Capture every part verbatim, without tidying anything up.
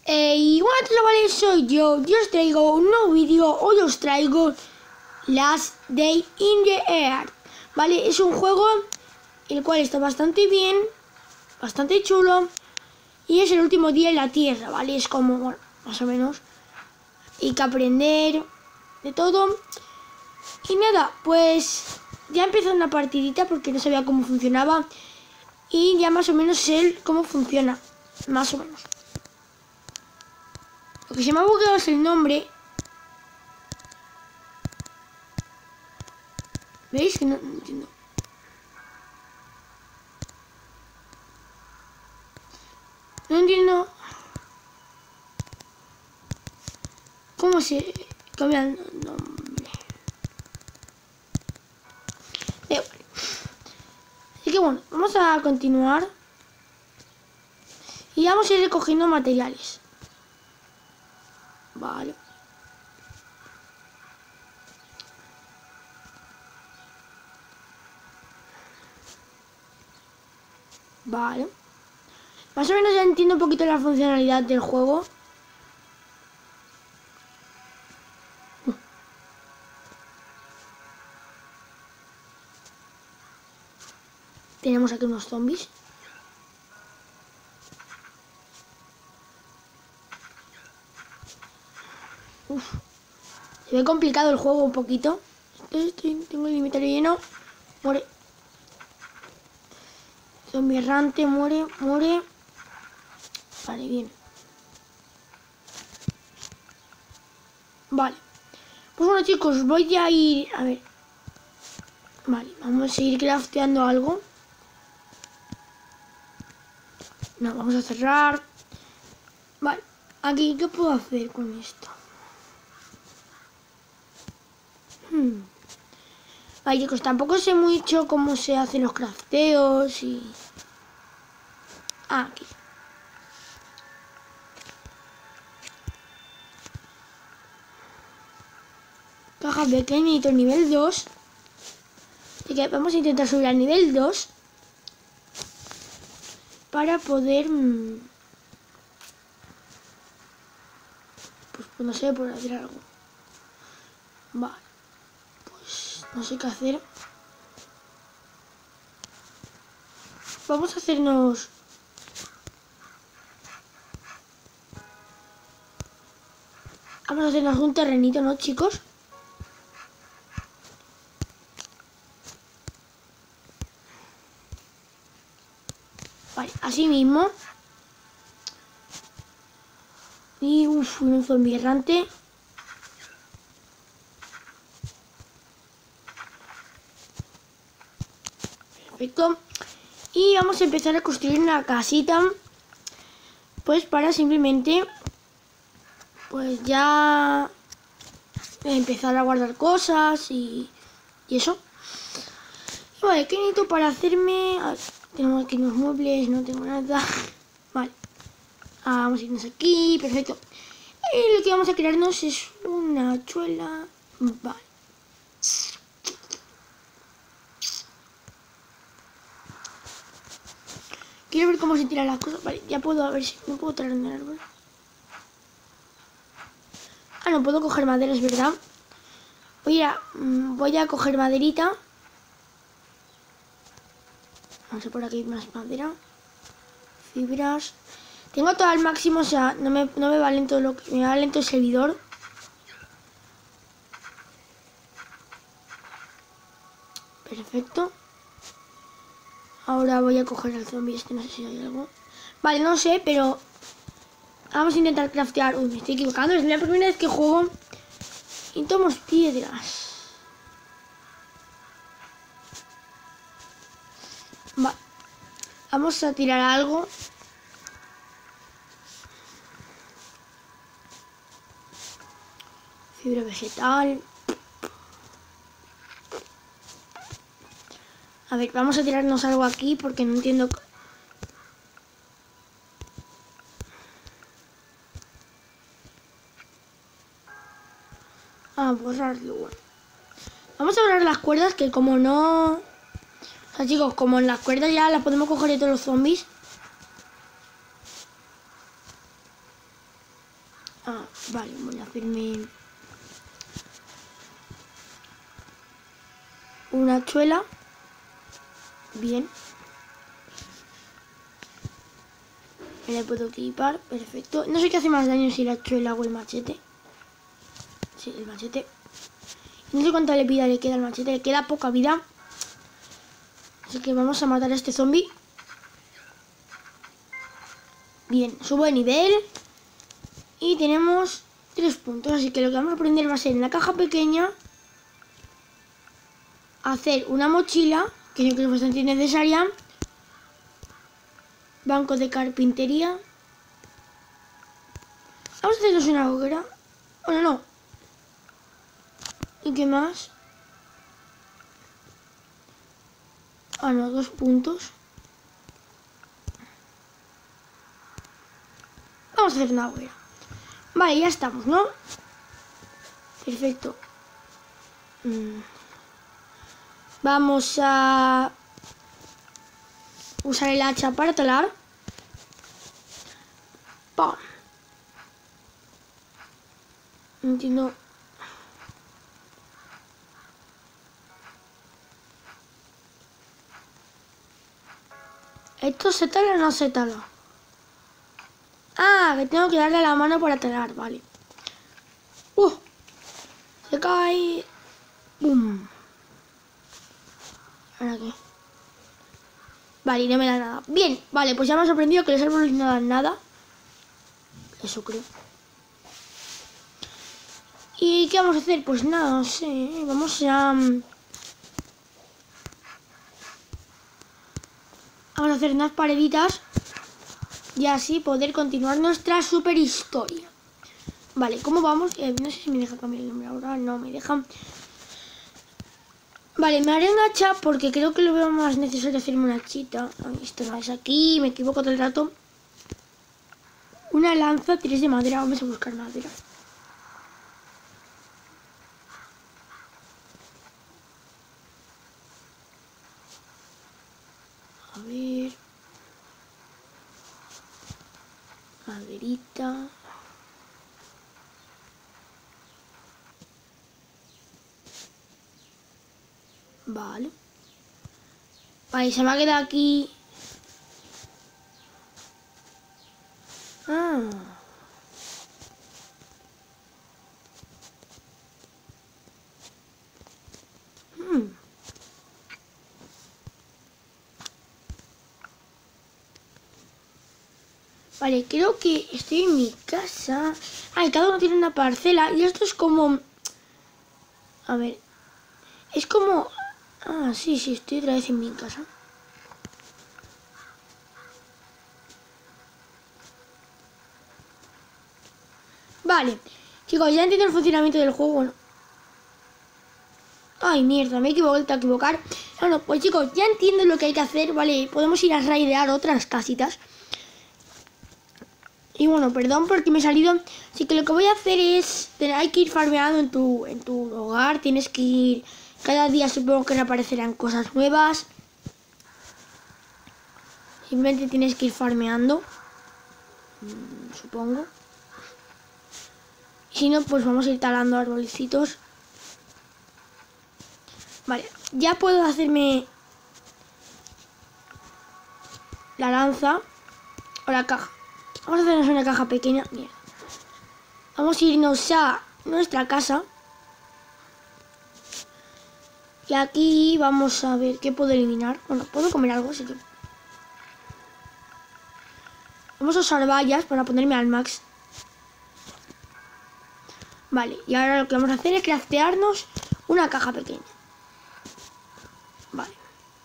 Eh, y bueno, chavales, soy yo. Yo os traigo un nuevo vídeo. Hoy os traigo Last Day in the Earth. Vale, es un juego el cual está bastante bien, bastante chulo. Y es el último día en la Tierra, ¿vale? Es como, bueno, más o menos. Hay que aprender de todo. Y nada, pues ya empezó una partidita porque no sabía cómo funcionaba. Y ya más o menos sé cómo funciona. Más o menos. Lo que se me ha bugueado es el nombre. ¿Veis? Que no, no entiendo. No entiendo cómo se cambia el nombre. Eh, vale. Así que bueno, vamos a continuar. Y vamos a ir recogiendo materiales. Vale. Vale. Más o menos ya entiendo un poquito la funcionalidad del juego. Uh. Tenemos aquí unos zombies. Uf. Se ve complicado el juego un poquito. Estoy, tengo el inventario lleno. Muere. Zombie errante, muere, muere. Vale, bien. Vale. Pues bueno, chicos, voy a ir... A ver. Vale, vamos a seguir crafteando algo. No, vamos a cerrar. Vale. Aquí, ¿qué puedo hacer con esto? Hmm. Vale, chicos, tampoco sé mucho cómo se hacen los crafteos y... Ah, aquí. Caja pequeñito, nivel dos. Así que vamos a intentar subir al nivel dos. Para poder... Pues, pues no sé, por hacer algo. Vale. Pues no sé qué hacer. Vamos a hacernos... Vamos a hacernos un terrenito, ¿no, chicos? Vale, así mismo. Y uff, un zombie errante. Perfecto. Y vamos a empezar a construir una casita. Pues para simplemente... Pues ya... empezar a guardar cosas y... Y eso. Y vale, ¿qué necesito para hacerme...? A ver, tenemos aquí unos muebles, no tengo nada. Vale. Ah, vamos a irnos aquí, perfecto. Y lo que vamos a crearnos es una hachuela. Vale. Quiero ver cómo se tiran las cosas. Vale, ya puedo, a ver si no puedo traer un árbol. Ah, no puedo coger madera, es verdad. Voy a, voy a coger maderita. Vamos a por aquí más madera. Fibras. Tengo todo al máximo, o sea, no me, no me va lento lo que me va lento el servidor. Perfecto. Ahora voy a coger el zombie este, no sé si hay algo. Vale, no sé, pero vamos a intentar craftear. Uy, me estoy equivocando, es la primera vez que juego y tomo piedras. Vale. Vamos a tirar algo. Fibra vegetal. A ver, vamos a tirarnos algo aquí porque no entiendo. Ah, borrarlo. Bueno. Vamos a borrar las cuerdas que como no... O sea, chicos, como en las cuerdas ya las podemos coger de todos los zombies. Ah, vale, voy a hacerme una hachuela. Bien. Me la puedo equipar, perfecto. No sé qué hace más daño, si la hachuela o el machete. Sí, el machete. No sé cuánta vida le queda al machete, le queda poca vida. Así que vamos a matar a este zombie. Bien, subo de nivel. Y tenemos tres puntos, así que lo que vamos a aprender va a ser en la caja pequeña hacer una mochila, que yo creo que es bastante necesaria. Banco de carpintería. Vamos a hacernos una hoguera. Bueno, no. ¿Y qué más? Ah, no, dos puntos. Vamos a hacer una hoguera. Vale, ya estamos, ¿no? Perfecto. Mm. Vamos a usar el hacha para talar. ¡Pam! No entiendo. ¿Esto se tala o no se tala? Ah, que tengo que darle a la mano para talar, vale. ¡Uh! Se cae. ¡Bum! ¿Ahora qué? Vale, no me da nada. Bien, vale, pues ya me ha sorprendido que los árboles no dan nada. Eso creo. ¿Y qué vamos a hacer? Pues nada, no sé. Vamos a... Vamos a hacer unas pareditas. Y así poder continuar nuestra super historia. Vale, ¿cómo vamos? Eh, no sé si me deja cambiar el nombre ahora. No, me deja... Vale, me haré un hacha porque creo que lo veo más necesario hacerme una hachita. Ay, esto no es aquí, me equivoco todo el rato. Una lanza, tiras de madera. Vamos a buscar madera. A ver... Maderita... Vale. Vale, se me ha quedado aquí... Ah. Hmm. Vale, creo que estoy en mi casa. Ay, cada uno tiene una parcela. Y esto es como... A ver. Es como... Ah, sí, sí, estoy otra vez en mi casa. Vale. Chicos, ya entiendo el funcionamiento del juego, ¿no? Ay, mierda, me he equivocado a equivocar. Bueno, pues chicos, ya entiendo lo que hay que hacer, ¿vale? Podemos ir a raidear otras casitas. Y bueno, perdón porque me he salido. Así que lo que voy a hacer es... Hay que ir farmeando en tu, en tu hogar. Tienes que ir... Cada día supongo que aparecerán cosas nuevas. Simplemente tienes que ir farmeando. Mmm, supongo. Si no, pues vamos a ir talando arbolecitos. Vale, ya puedo hacerme la lanza o la caja. Vamos a hacernos una caja pequeña. Mira. Vamos a irnos a nuestra casa. Y aquí vamos a ver qué puedo eliminar. Bueno, puedo comer algo, así que... Vamos a usar vallas para ponerme al max. Vale, y ahora lo que vamos a hacer es craftearnos una caja pequeña. Vale.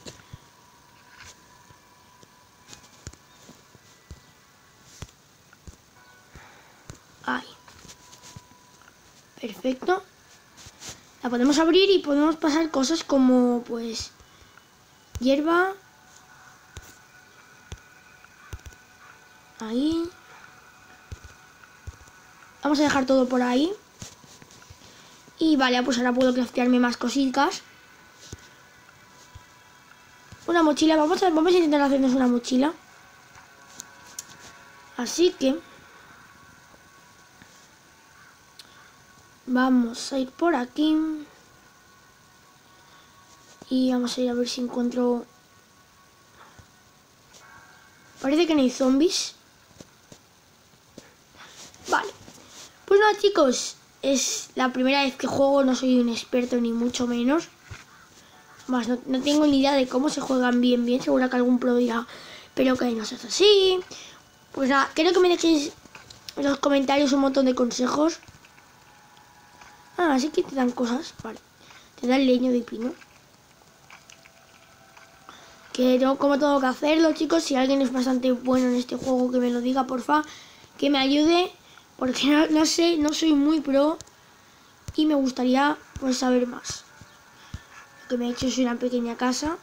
Ahí. Perfecto. La podemos abrir y podemos pasar cosas como, pues, hierba. Ahí. Vamos a dejar todo por ahí. Y vale, pues ahora puedo craftearme más cositas. Una mochila. Vamos a, vamos a intentar hacernos una mochila. Así que... Vamos a ir por aquí. Y vamos a ir a ver si encuentro... Parece que no hay zombies. Vale. Pues nada, chicos. Es la primera vez que juego. No soy un experto ni mucho menos. Más, no, no tengo ni idea de cómo se juegan bien, bien. Seguro que algún pro dirá, pero que no se hace así. Pues nada, quiero que me dejéis en los comentarios un montón de consejos. Ah, así que te dan cosas. Vale. Te da el leño de pino. Que no, como tengo que hacerlo, chicos. Si alguien es bastante bueno en este juego, que me lo diga, porfa. Que me ayude. Porque no, no sé, no soy muy pro. Y me gustaría, pues, saber más. Lo que me he hecho es una pequeña casa.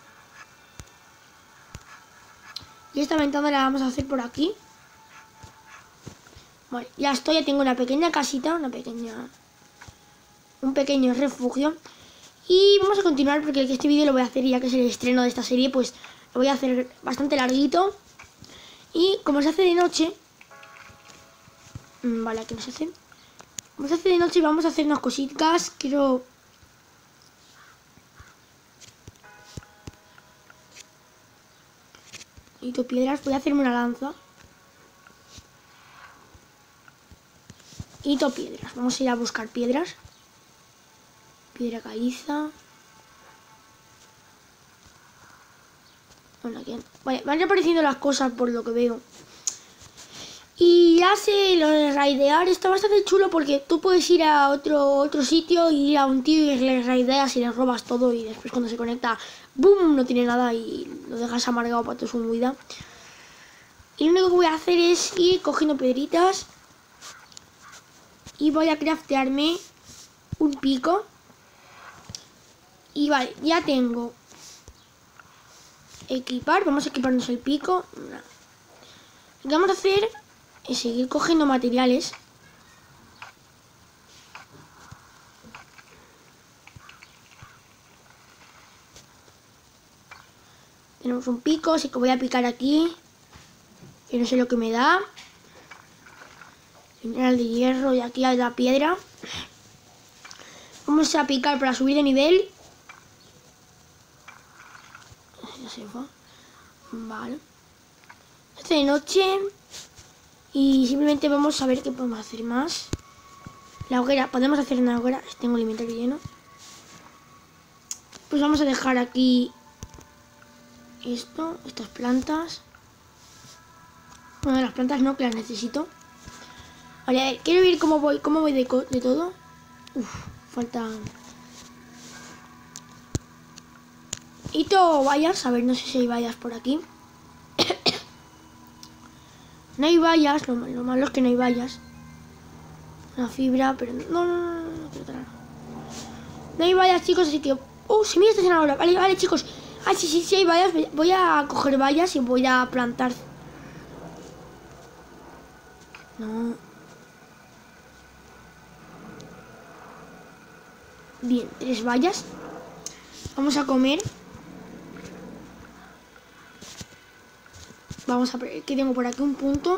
Y esta ventana la vamos a hacer por aquí. Vale, ya estoy, ya tengo una pequeña casita. Una pequeña... Un pequeño refugio. Y vamos a continuar porque este vídeo lo voy a hacer, ya que es el estreno de esta serie, pues lo voy a hacer bastante larguito. Y como se hace de noche... Vale, aquí no se hace. Como se hace de noche vamos a hacer unas cositas. Quiero... Necesito piedras, voy a hacerme una lanza. Necesito piedras, vamos a ir a buscar piedras. Piedra caliza. Bueno, aquí... Vale, van apareciendo las cosas por lo que veo. Y ya sé, lo de raidear está bastante chulo porque tú puedes ir a otro, otro sitio y ir a un tío y le raideas y le robas todo y después cuando se conecta, ¡boom!, no tiene nada y lo dejas amargado para toda su vida. Y lo único que voy a hacer es ir cogiendo piedritas y voy a craftearme un pico. Y vale, ya tengo equipar, vamos a equiparnos el pico. Lo que vamos a hacer es seguir cogiendo materiales. Tenemos un pico, así que voy a picar aquí, que no sé lo que me da. Mineral de hierro y aquí hay la piedra. Vamos a picar para subir de nivel. Vale. Es de noche. Y simplemente vamos a ver qué podemos hacer más. La hoguera, podemos hacer una hoguera. Tengo el inventario lleno. Pues vamos a dejar aquí esto, estas plantas. Bueno, las plantas no, que las necesito. Vale, a ver, quiero ver cómo voy, cómo voy de, de todo. Uf, falta... Y todo vallas, a ver, no sé si hay vallas por aquí. No hay vallas, lo, lo malo es que no hay vallas. Una fibra, pero no, no, no, no, no quiero traer. No hay vallas, chicos, así que... ¡Uh, semillas de zanahoria! Vale, vale, chicos. Ah, sí, sí, sí hay vallas. Voy a coger vallas y voy a plantar. No. Bien, tres vallas. Vamos a comer. Vamos a ver que tengo por aquí un punto.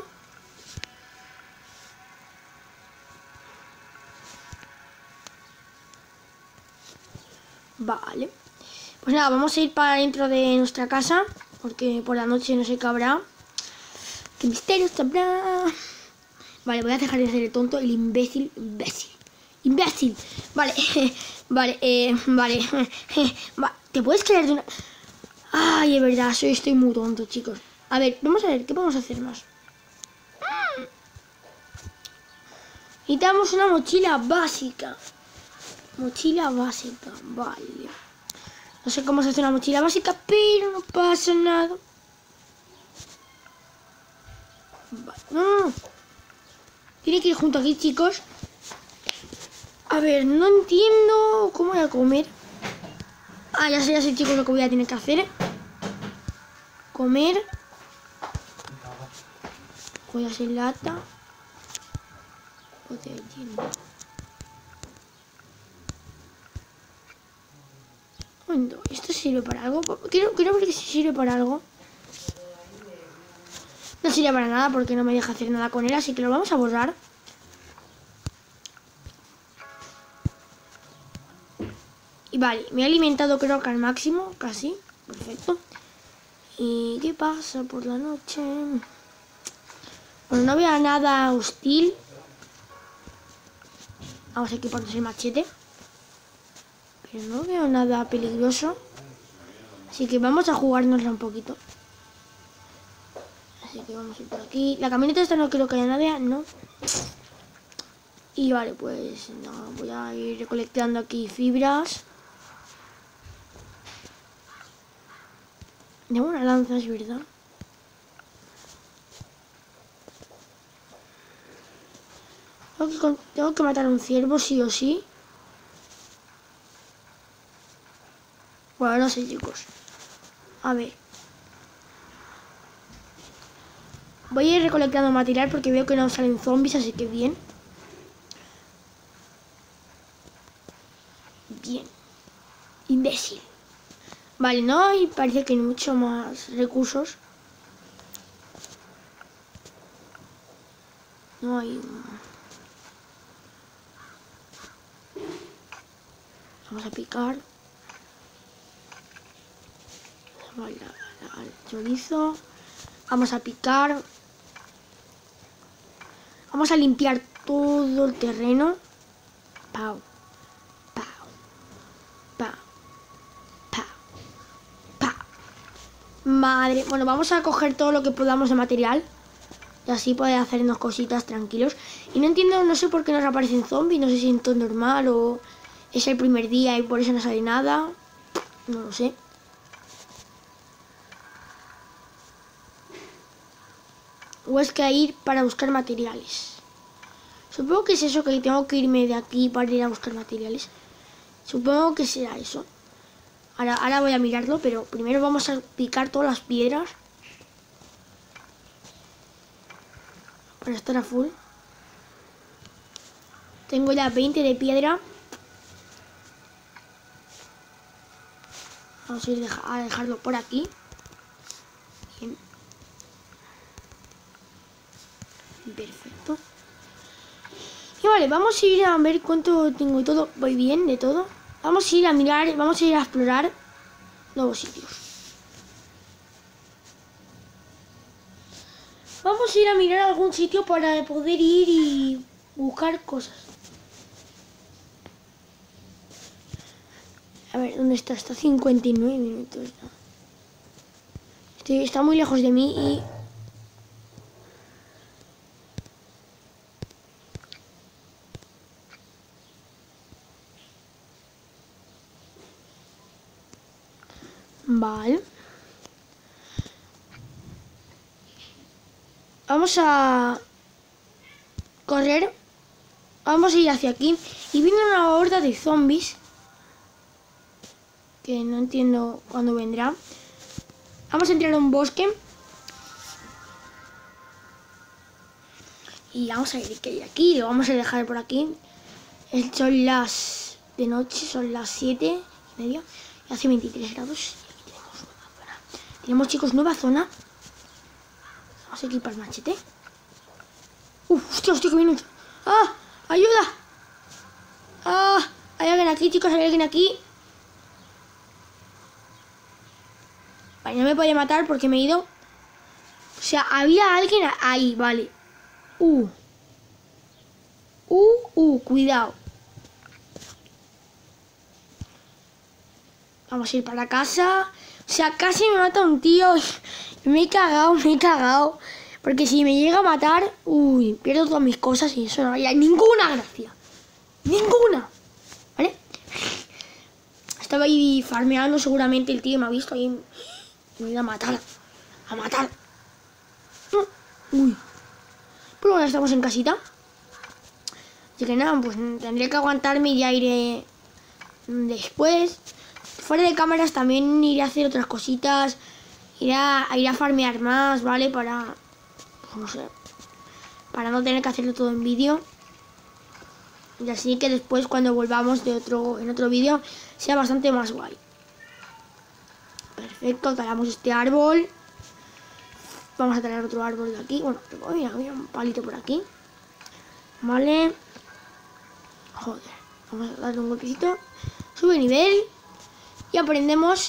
Vale. Pues nada, vamos a ir para dentro de nuestra casa. Porque por la noche no sé qué habrá. ¿Qué misterios habrá? Vale, voy a dejar de hacer el tonto. El imbécil. Imbécil. Imbécil. Vale. Vale, eh, vale. ¿Te puedes creer de una...? Ay, es verdad, soy, estoy muy tonto, chicos. A ver, vamos a ver, ¿qué podemos hacer más? Necesitamos una mochila básica. Mochila básica, vale. No sé cómo se hace una mochila básica, pero no pasa nada. Vale. No, no. Tiene que ir junto aquí, chicos. A ver, no entiendo cómo voy a comer. Ah, ya sé, ya sé, chicos, lo que voy a tener que hacer. Comer. Voy a hacer lata. Bueno, ¿esto sirve para algo? Quiero, quiero ver que si sirve para algo. No sirve para nada porque no me deja hacer nada con él, así que lo vamos a borrar. Y vale, me he alimentado creo que al máximo, casi. Perfecto. ¿Y qué pasa por la noche? Bueno, no veo nada hostil. Vamos a equiparnos el machete. Pero no veo nada peligroso. Así que vamos a jugárnosla un poquito. Así que vamos a ir por aquí. La camioneta esta no creo que haya nadie, ¿no? Y vale, pues no, voy a ir recolectando aquí fibras. Tengo una lanza, es verdad. Tengo que, tengo que matar a un ciervo sí o sí. Bueno, no sé, chicos. A ver. Voy a ir recolectando material porque veo que no salen zombies, así que bien. Bien. Imbécil. Vale, no hay, parece que hay mucho más recursos. No hay... Vamos a picar. Vale, al chorizo. Vamos a picar. Vamos a limpiar todo el terreno. Pau. Pau. Pau. Pau. Pau. Madre. Bueno, vamos a coger todo lo que podamos de material. Y así poder hacernos cositas tranquilos. Y no entiendo, no sé por qué nos aparecen zombies. No sé si es todo normal o es el primer día y por eso no sale nada. No lo sé. O es que hay ir para buscar materiales. Supongo que es eso, que tengo que irme de aquí para ir a buscar materiales. Supongo que será eso. Ahora, ahora voy a mirarlo, pero primero vamos a picar todas las piedras. Para estar a full. Tengo ya veinte de piedra. Vamos a ir a dejarlo por aquí. Bien. Perfecto. Y vale, vamos a ir a ver cuánto tengo y todo. Voy bien de todo. Vamos a ir a mirar, vamos a ir a explorar nuevos sitios. Vamos a ir a mirar algún sitio para poder ir y buscar cosas. A ver, ¿dónde está? Está cincuenta y nueve minutos. Estoy, está muy lejos de mí y... Vale. Vamos a correr. Vamos a ir hacia aquí. Y viene una horda de zombies. Que no entiendo cuándo vendrá. Vamos a entrar a un bosque. Y vamos a ir que hay aquí. Lo vamos a dejar por aquí. Son las de noche. Son las siete y media. Y hace veintitrés grados. Tenemos, chicos, nueva zona. Vamos a equipar machete. Uf, hostia, hostia, que viene. ¡Ah! ¡Ayuda! ¡Ah! Hay alguien aquí, chicos, hay alguien aquí. Vale, no me puede matar porque me he ido. O sea, había alguien ahí, vale. Uh. Uh, uh, cuidado. Vamos a ir para casa. O sea, casi me mata un tío. Me he cagado, me he cagado. Porque si me llega a matar, uy, pierdo todas mis cosas y eso no hay ninguna gracia. Ninguna. ¿Vale? Estaba ahí farmeando, seguramente el tío me ha visto ahí. Me voy a matar. A matar. Uy. Pero bueno, estamos en casita. Así que nada, pues tendré que aguantarme y ya iré después. Fuera de cámaras también iré a hacer otras cositas. Iré a, iré a farmear más, ¿vale? Para, pues no sé, para no tener que hacerlo todo en vídeo. Y así que después cuando volvamos de otro en otro vídeo sea bastante más guay. Perfecto, talamos este árbol. Vamos a talar otro árbol de aquí. Bueno, mira, mira, un palito por aquí. Vale. Joder, vamos a darle un golpecito. Sube nivel. Y aprendemos.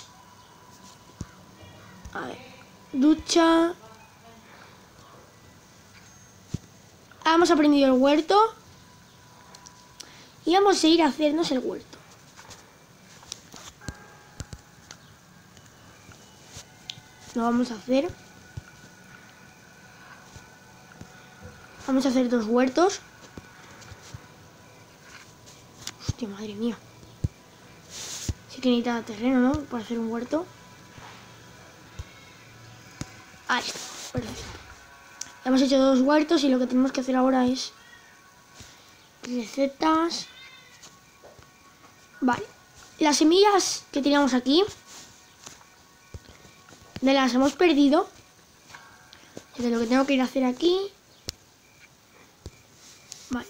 A ver. Ducha. Ah, hemos aprendido el huerto. Y vamos a ir a hacernos el huerto. Lo vamos a hacer. Vamos a hacer dos huertos. Hostia, madre mía. Sí que necesita terreno, ¿no? Para hacer un huerto. Ahí está, perfecto. Hemos hecho dos huertos y lo que tenemos que hacer ahora es recetas. Vale. Las semillas que teníamos aquí, de las hemos perdido. Entonces lo que tengo que ir a hacer aquí. Vale.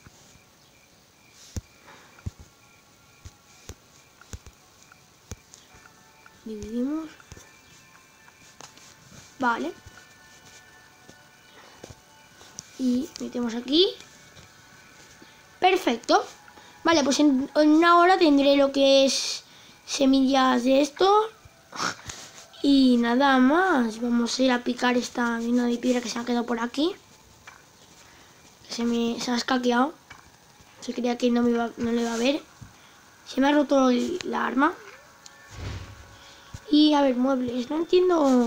Dividimos. Vale. Y metemos aquí. Perfecto. Vale, pues en, en una hora tendré lo que es semillas de esto. Y nada más. Vamos a ir a picar esta mina de piedra que se ha quedado por aquí. Se me se ha escaqueado. Se creía que no, me iba, no le iba a ver. Se me ha roto el, la arma. Y a ver, muebles. No entiendo...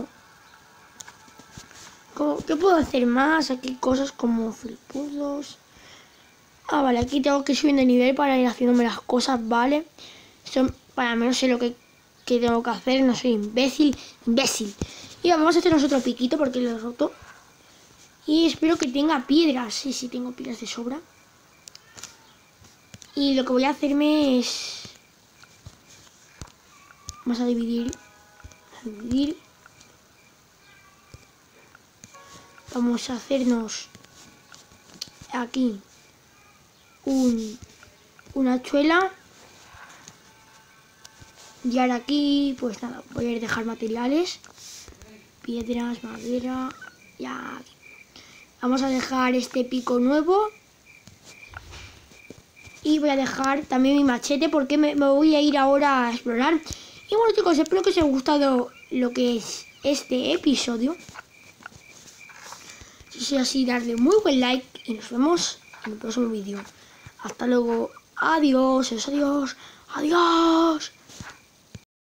¿Cómo, ¿Qué puedo hacer más? Aquí cosas como felpudos. Ah, vale, aquí tengo que ir subiendo de nivel para ir haciéndome las cosas, ¿vale? Esto para mí no sé lo que, que tengo que hacer, no soy imbécil, imbécil. Y vamos a hacernos otro piquito porque lo he roto. Y espero que tenga piedras, sí, sí, tengo piedras de sobra. Y lo que voy a hacerme es... Vamos a dividir, a dividir. Vamos a hacernos aquí un, una hachuela. Y ahora aquí, pues nada, voy a ir a dejar materiales. Piedras, madera, ya. Vamos a dejar este pico nuevo. Y voy a dejar también mi machete porque me, me voy a ir ahora a explorar. Y bueno chicos, espero que os haya gustado lo que es este episodio. Si es así, darle muy buen like y nos vemos en el próximo vídeo. Hasta luego. Adiós, adiós, adiós.